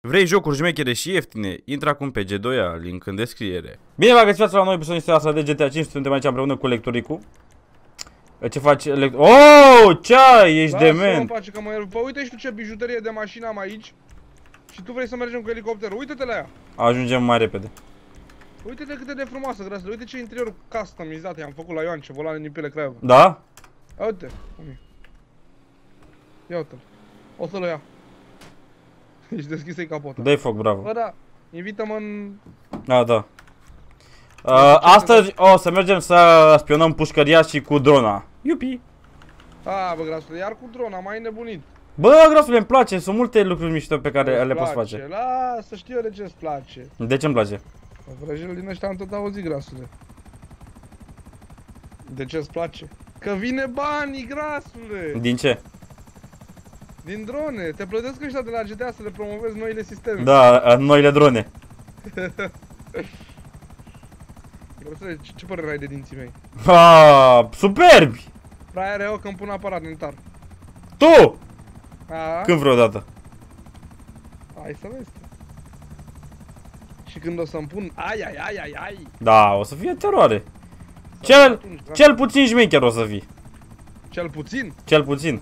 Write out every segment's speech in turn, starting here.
Vrei jocuri șmechere și ieftine? Intră acum pe G2A, link în descriere. Bine v-am găsit la noi episodul asta de GTA 5, suntem aici împreună cu Lectoricu. Ce faci? Oh, ce ai? Ești dement. Păi uite și tu ce bijuterie de mașină am aici. Și tu vrei să mergem cu elicopterul, uite-te la ea. Ajungem mai repede. Uite-te cât de frumoasă, grasă. Uite ce interior customizat i-am făcut la Ioance, volane din piele Craiova. Da? Uite. Ia uite-l. O să-l ia. Ești deschis-i capota. Dă-i foc, bravo. Bă, da. Invită-mă în... Da. Astăzi o să mergem să spionăm pușcăria și cu drona. Iupi. Bă, grasule, iar cu drona, mai nebunit. Bă, grasule, îmi place, sunt multe lucruri mișto pe care le poți face. Lasă, știu eu de ce îți place. De ce îmi place? Vrăjel din ăștia am tot auzit, grasule. De ce îți place? Că vine banii, grasule. Din ce? Din drone, te plătesc ăștia de la GTA să le promovezi noile sisteme. Da, noile drone. Grasule, ce părere ai de dinții mei? Superbi! Prea rău că îmi pun aparat dentar. Tu! A? Când vreodată? Hai să vezi. Și când o să-mi pun ai. Da, o să fie teroare. Cel puțin șmecher o să fii. Cel puțin? Cel puțin.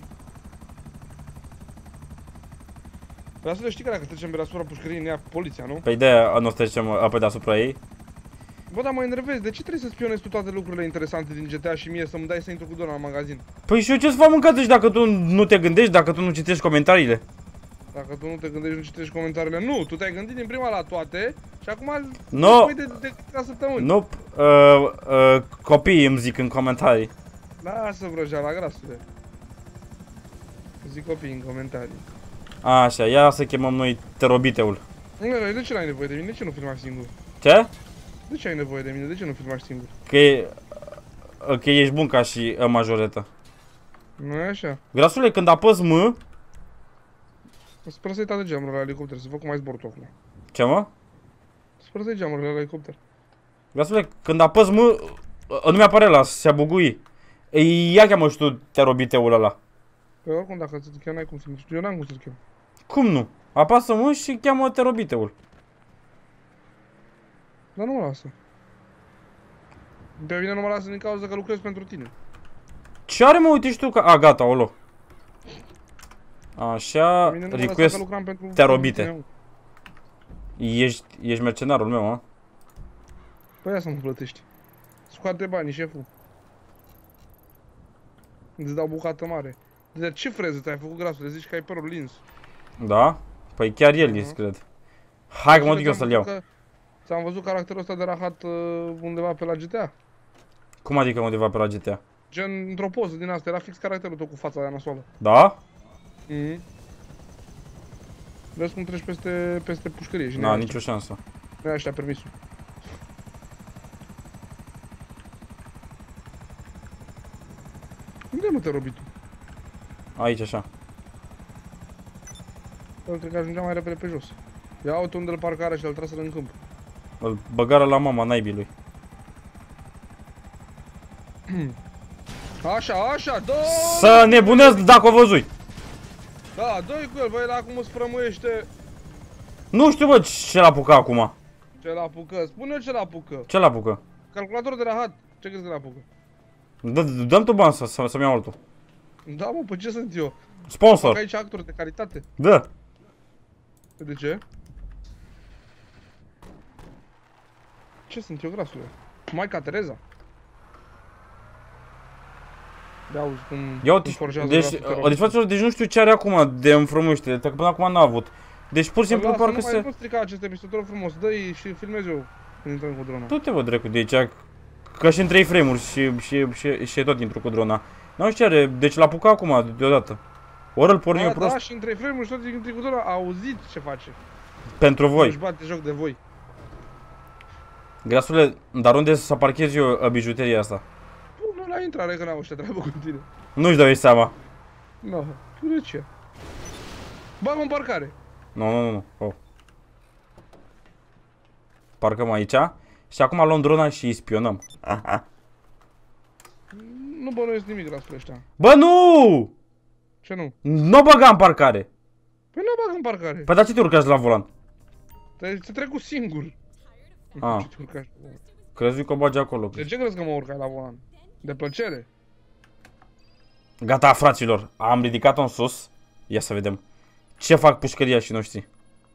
Vreau să știi că dacă trecem pe deasupra pușcăriei ne ia poliția, nu? Păi de-aia nu trecem pe deasupra ei. Bă, dar mă enervezi, de ce trebuie să spionezi tu toate lucrurile interesante din GTA și mie să-mi dai să intru cu Dona în magazin? Păi și eu ce să fac mâncat deci dacă tu nu te gândești, dacă tu nu citești comentariile? Dacă tu nu te gândești, nu citești comentariile, nu, tu te-ai gândit din prima la toate și acum No. de săptămâni. Nu, copiii îmi zic în comentarii. Lasă vrăjeala, grasule. Zic copii în comentarii. Așa, ia să chemăm noi terobiteul. De ce n-ai nevoie de mine? De ce nu filmași singur? Ce? De ce ai nevoie de mine? De ce nu filmași singur? Că ești bun ca și majoretă. Nu e așa? Grasule, când apăs M... Sper să-i toate geamurile la elicopter, să văd cum ai zbor tu acum. Ce mă? Sper să-i geamurile la elicopter. Grasule, când apăs M... Nu mi-apare ăla, se bugui. Ia cheamă și tu terobiteul ăla. Păi oricum dacă ți-l cheam, n-ai cum să-l știu, eu n-am cum să-l cheam. Cum nu? Apasă M și cheamă terobiteul. Dar nu mă lasă. Pe mine nu mă lasă din cauza că lucrez pentru tine. Ce are mă, uite și tu că... A, gata, olo. Așa, request terobite. Ești mercenarul meu, a? Păi ia să mă plătești. Scoate banii, șeful. Îți dau bucată mare. De ce freză te-ai făcut, grasule? Zici că ai părul lins. Da? Păi chiar el este, cred. Hai că mă duc eu să-l iau. Ți-am văzut caracterul ăsta de rahat undeva pe la GTA. Cum adică undeva pe la GTA? Gen, într-o poză din asta, era fix caracterul tău cu fața aia nasoală. Da? Vezi cum treci peste pușcărie și n-a nicio șansă. Nu așa permisul. Unde mă te robi tu? Aici, așa. Eu cred că ajungea mai repede pe jos. Ia uite unde îl parcare și îl trasă în câmp. Îl băgară la mama naibii lui. Așa, dă! Să nebunesc dacă o văzui. Da, dă-i cu el, băi, la cum îți frămâiește. Nu știu, bă, ce l-apucă acum. Ce l-apucă? Spune-l ce l-apucă. Ce l-apucă? Calculator de rahat. Ce crezi că l-apucă? Dă-mi tu bani să-mi iau altul. Da, mă, pe ce sunt eu? Sponsor. Fac aici actori de caritate. Da. De ce? Ce sunt eu, grasule? Maica Tereza? De auzi cum... Ia uite, deci fraților, deci nu știu ce are acum de înfrumuște, că până acum n-a avut. Deci pur și simplu parcă se... Nu strica acest episod, te rog frumos, dă-i și filmez eu când intrăm cu drona. Tu te văd dracu de aici, ca și în 3 frame-uri și tot intru cu drona. Nu știu ce are, deci l-a apucat acum deodată. Ori îl porni eu prost. Da, și în 3 frame-uri și tot intru cu drona, auziți ce face. Pentru voi. Își bate joc de voi. Grasule, dar unde să parchez eu bijuteria asta? Pune la intrare că n-au ăștia treabă cu tine. Nu-și dau seama. Nu, de ce? Bag în parcare. Nu. Oh. Parcăm aici și acum luăm drona și îi spionăm. Nu bănuiesc nimic la ăștia. Bă, nu! Ce nu? Nu băga în parcare. Păi nu bag în parcare. Păi dar ce te urcați la volan? Te trecut singur. Ah. Ce te urcași? Crezi că o bagi acolo. De ce crezi că mă urcai la volan? De plăcere? Gata, fraților. Am ridicat-o în sus. Ia să vedem. Ce fac pușcăriașii noștri?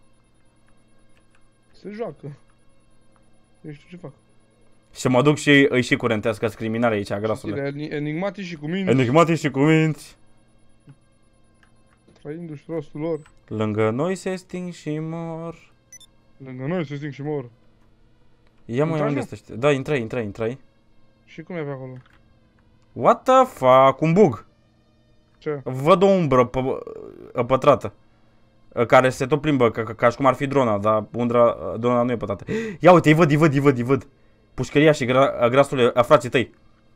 Se joacă. Eu știu ce fac. Și mă duc și îi și curentească criminale aici, grasule. Enigmatici și cu minți. Enigmatici și cu minți. Trăindu-și rostul lor. Lângă noi se sting și mor. Lângă noi se sting și mor. Ia mă, Intraj, unde nu? stai? Da, intrai. Și cum e pe acolo? What the fuck? Un bug. Ce? Văd o umbră pătrată. Care se tot plimbă, ca și cum ar fi drona, dar drona nu e pătrată. Ia uite, îi văd. Pușcăria și grasule, frații tăi.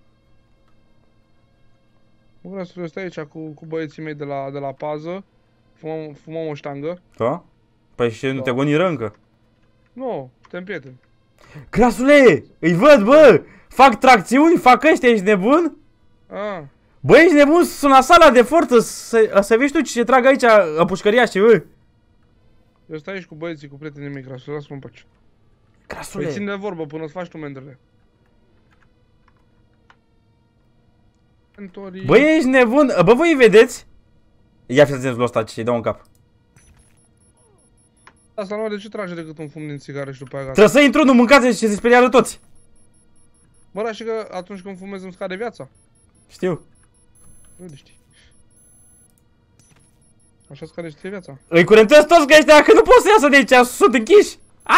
Bă, vreau să stai aici cu băieții mei de la pază. Fumăm o ștangă. Da? Păi și nu Da. te goniră încă. Nu, suntem prieteni. Grasule, îi văd, bă! Fac tracțiuni, fac ăștia, ești nebun? Ah, Bă, ești nebun, suna sala de forță, să vezi tu ce trag aici pușcăria și bă. eu stai aici cu băieții, cu prietenii mei, grasul, lasă-mă în pace. Grasule. Păi țin de vorbă până îți faci tu mendrele. Bă, ești nebun, bă, voi vedeți? Ia fiți atenți la ăsta ce-i dau în cap. Asta nu de ce trage decât un fum din țigară și după aia gata. Trebuie să intru, nu mâncați și se speriară toți. Bă, dar și că atunci când fumez îmi scade viața. Știu. Nu știi. Așa scade și ție viața. Îi curentez toți că ăștia, că nu pot să iasă de aici, sunt închiși.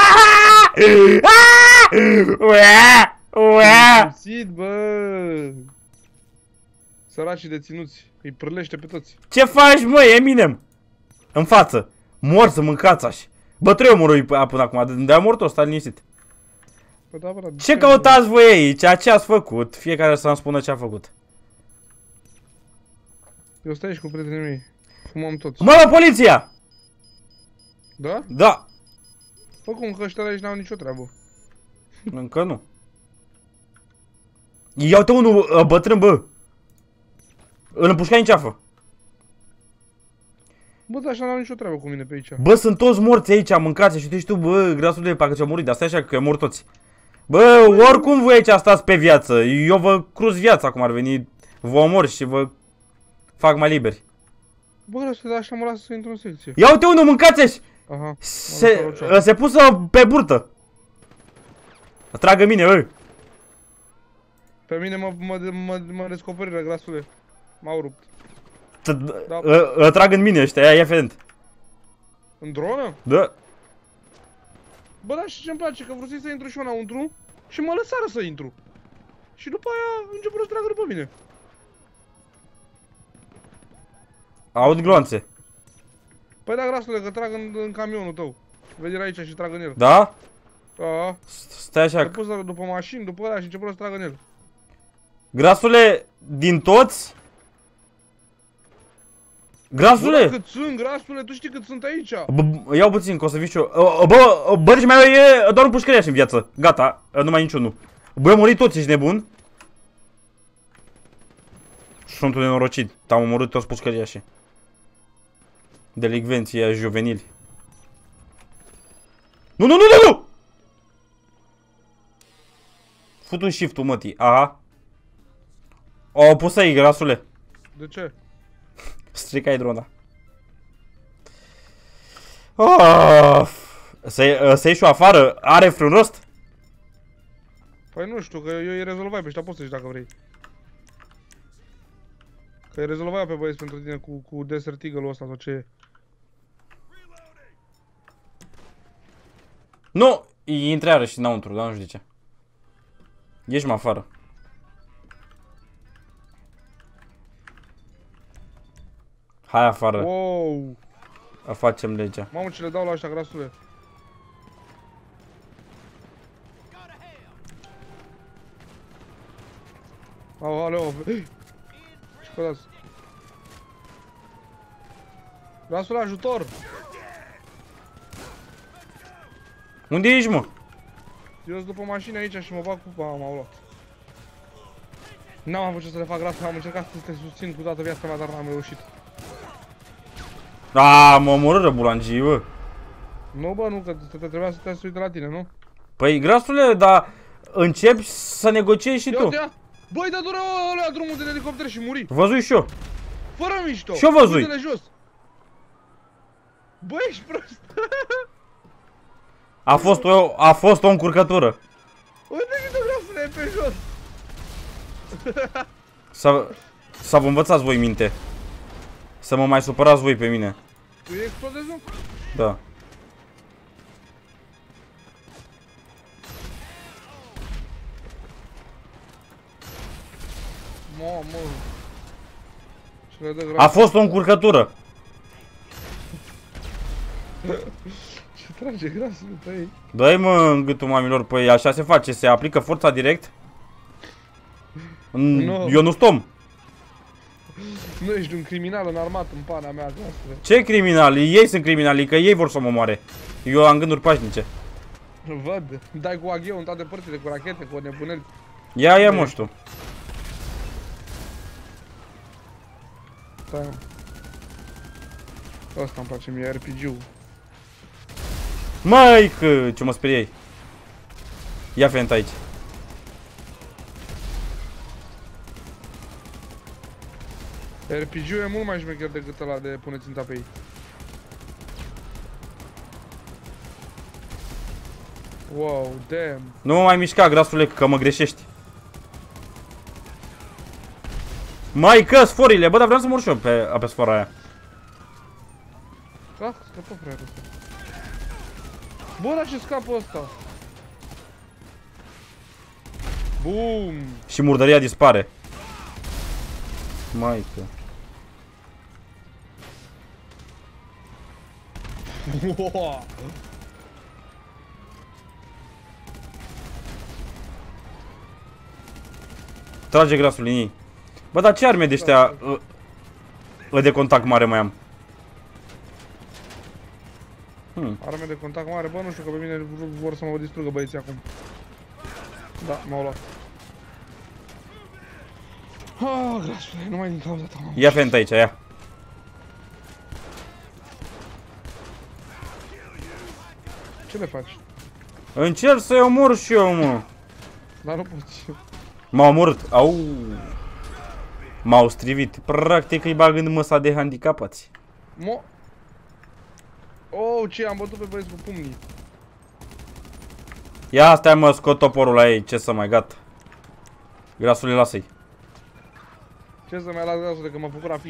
Simțit, bă! Săracii deținuți, îi prălește pe toți. Ce faci, mă, Eminem? În față. Mor să mâncați așa. Bă, trei omorui până acum, de-a mort ăsta liniștit. Bă, da, bă, Ce căutați voi aici? Ce ați făcut? Fiecare să-mi spună ce a făcut. Eu stai aici cu prietenii mei. Fumăm toți. Mă, poliția! Da? Da. Bă, cum că ăștia aici n-au nicio treabă. Încă nu. Ia uite unul bătrân, bă. Îl împușcai în ceafă. Bă, dar așa n-au nicio treabă cu mine pe aici. Bă, sunt toți morți aici, mâncați și tu, bă, grasule, parcă ți-au murit, dar stai așa că mor toți. Bă, oricum voi aici stați pe viață, eu vă cruz viața cum ar veni, vă omor și vă fac mai liberi. Bă, grasul, dar așa mă lasă să intru în secție. Ia uite unul, mâncați-și! Aha. Se pusă pe burtă. Tragă mine, bă. Pe mine mă descoperiră, grasule. M-au rupt. Trag în mine ăștia, ia fedent. În dronă? Da. Bă, dar și ce-mi place, că vreau să intru și eu înăuntru și mă lăsară să intru. Și după aia început să tragă după mine. Aud gloanțe. Păi da, grasule, că trag în camionul tău. Vedi aici și trag în el. Da? Da. Stai așa. S-a pus după mașini, după ăla și început să tragă în el. Grasule, din toți? Grasule! Bă, cât sunt, grasule, tu știi cât sunt aici. Iau puțin, că o să vii și eu. Bă, deci mai e doar un pușcăriaș în viață. Gata, nu mai niciunul. Bă, am murit toți, ești nebun? Sunt un nenorocit. Am omorât toți pușcăriașii. Delicvenții juvenili. Nu! Fut un shift-ul, mătii. Aha. O pus aici, grasule. De ce? Stricai drona. Să ieși o afară? Are vreun rost? Păi nu știu, că eu îi rezolvai pe ăștia, poți să zici dacă vrei. Că îi rezolvai pe băieți pentru tine cu Desert Eagle-ul ăsta sau ce e. Nu! Intre iarăși înăuntru, dar nu știu de ce. Ieși-mă afară. Hai afară. Wow! Facem legea. Mamă, ce le dau la ăștia, grasule. Aleu, ce pădați? Grasule, ajutor! Unde ești, mă? Eu sunt după mașină aici și mă bag cu... M-au luat. N-am avut ce să le fac, grasule, am încercat să te susțin cu toată viața mea, dar n-am reușit. Mă omorâră bulangii, bă. Nu, bă, nu, că trebuia să te uite la tine, nu? Păi, grasule, dar începi să negociezi și tu. Băi, dă dură ăla drumul din elicopter și muri. Văzui și eu. Fără mișto. Și-o văzui. Uite-le jos. Băi, ești prost. A fost o încurcătură. Uite-te, grasule, e pe jos. Să vă învățați voi minte. Să mă mai supărați voi pe mine. Tu explodezi, nu? Da. Mamă. Și le dă A grasul. fost o încurcătură. Ce trage grasul pe ei. Dă-i mă în gâtul mamilor, păi așa se face, se aplică forța direct. No. Eu nu stom. Nu ești un criminal în armată în pana mea, grasule. Ce criminali? Ei sunt criminali, că ei vor să mă omoare. Eu am gânduri pașnice. Văd. Dai cu agheu în toate părțile, cu rachete, cu nebuneli. Ia mă știu. Stai, mă. Asta îmi place mie, RPG-ul. Măi, ce mă speriei. Ia fent aici. RPG-ul e mult mai șmecher decât ăla de pune ținta pe ei. Wow, damn. Nu mă mai mișca, grasule, că mă greșești. Mai că sforile, bă, dar vreau să mor și eu pe sfora aia. Ah, scapă fraierul ăsta. Bă, la ce scapă ăsta? Boom! Și murdăria dispare. Maică. Wow. Trage grasul linii. Bă, dar ce arme de ăștia de contact mare mai am? Arme de contact mare, bă, nu știu, că pe mine vor să mă distrugă băieții acum. Da, m-au luat. Ah, grasule, numai din cauza ta, mă. Ia fent aici, ia. Ce le faci? Încerc să-i omor și eu, mă. Dar nu poți. M-au omorât. Au. M-au strivit. Practic îi bag în măsa de handicapați. Oh, ce, am bătut pe băieți cu pumnii. Ia stai mă, scot toporul la ei, ce să mai, gata. Grasule, lasă-i. Ce să mai las grasule, că m-a făcut afiș.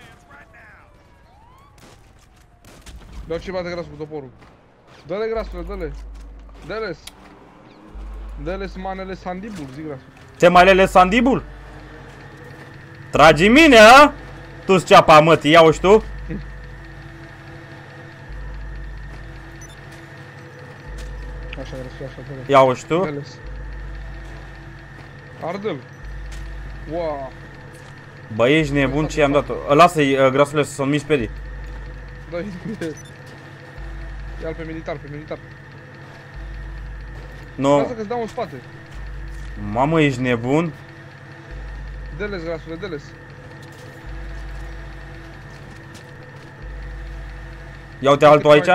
Dă ce bate grasul cu toporul. Dă-le grasule, dă-le. Dă-le-s. Dă-le-s manele sandibul, zi grasul. Ce mai lele sandibul? Tragi mine, a? Tu-ți ceapa, mătii, ia-o și tu? Așa, grasul, așa, dă-le. Ia-o și tu? Dă-le-s. Ardă-l. Wow. Bă, ești nebun, ce i-am dat-o? Lasă-i, grasule, să nu-mi sperii. Dă-i. Ia-l pe militar, pe militar. Nu. Lasă că-ți dau în spate. Mamă, ești nebun? Dă-le-s, grasule, dă-le-s. Ia uite altul aici.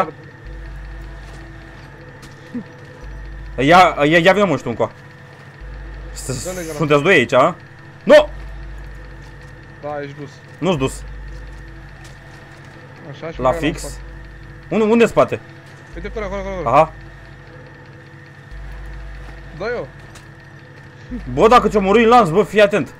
Ia vină mă, știu încoa. Sunteți doi aici, a? Nu! Da, ești dus. Nu-s dus. Așa, și La fix. Unde spate? Uite acolo, acolo. Aha. Da, eu. Bă, dacă ți-o mori în lanț, bă, fii atent.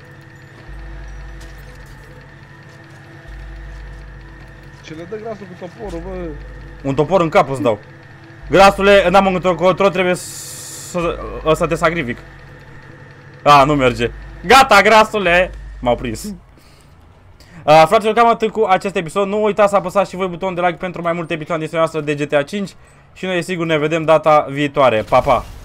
Ce le dă grasul cu toporul, bă. Un topor în cap îți dau. Grasule, n-am încotro, trebuie să te sacrific. A, nu merge. Gata, grasule! M-au prins. Fraților, cam atât cu acest episod. Nu uitați să apăsați și voi butonul de like pentru mai multe episoade din seria noastră de GTA 5. Și noi, sigur, ne vedem data viitoare. Pa, pa!